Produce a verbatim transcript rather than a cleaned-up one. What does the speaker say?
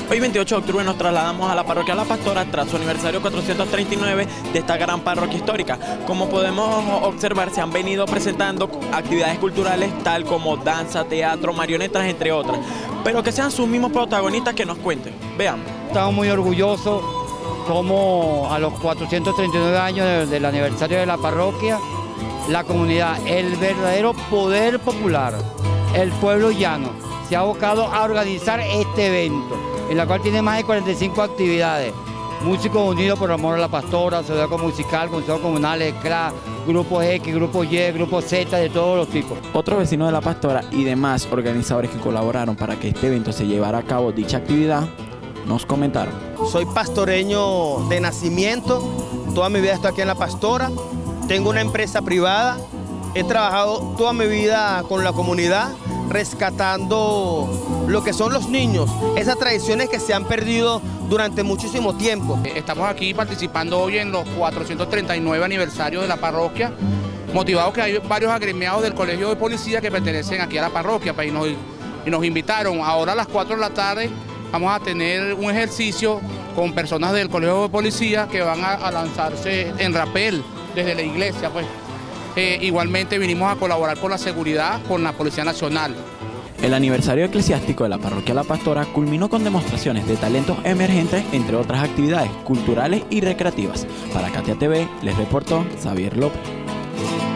Hoy veintiocho de octubre nos trasladamos a la parroquia La Pastora tras su aniversario cuatrocientos treinta y nueve de esta gran parroquia histórica. Como podemos observar, se han venido presentando actividades culturales tal como danza, teatro, marionetas, entre otras. Pero que sean sus mismos protagonistas que nos cuenten. Veamos. Estamos muy orgullosos como a los cuatrocientos treinta y nueve años del, del aniversario de la parroquia, la comunidad, el verdadero poder popular, el pueblo llano, se ha abocado a organizar este evento, en la cual tiene más de cuarenta y cinco actividades. Músicos unidos por amor a la pastora, Zodiaco musical, consejos comunales, C R A, grupos X, grupos Y, grupos Z, de todos los tipos. Otros vecinos de la pastora y demás organizadores que colaboraron para que este evento se llevara a cabo dicha actividad, nos comentaron. Soy pastoreño de nacimiento, toda mi vida estoy aquí en la pastora, tengo una empresa privada, he trabajado toda mi vida con la comunidad, rescatando lo que son los niños, esas tradiciones que se han perdido durante muchísimo tiempo. Estamos aquí participando hoy en los cuatrocientos treinta y nueve aniversarios de la parroquia, motivados que hay varios agremiados del Colegio de Policía que pertenecen aquí a la parroquia, y nos, y nos invitaron. Ahora a las cuatro de la tarde vamos a tener un ejercicio con personas del Colegio de Policía que van a, a lanzarse en rapel desde la iglesia, pues. Eh, igualmente vinimos a colaborar con la seguridad, con la Policía Nacional. El aniversario eclesiástico de la parroquia La Pastora culminó con demostraciones de talentos emergentes, entre otras actividades culturales y recreativas. Para Katia T V les reportó Xavier López.